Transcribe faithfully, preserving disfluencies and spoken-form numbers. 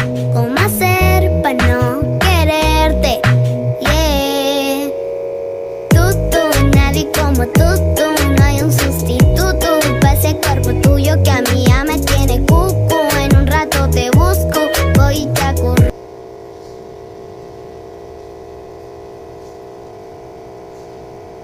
¿Cómo hacer para no quererte? Yeah. Tú, tú, nadie como tú.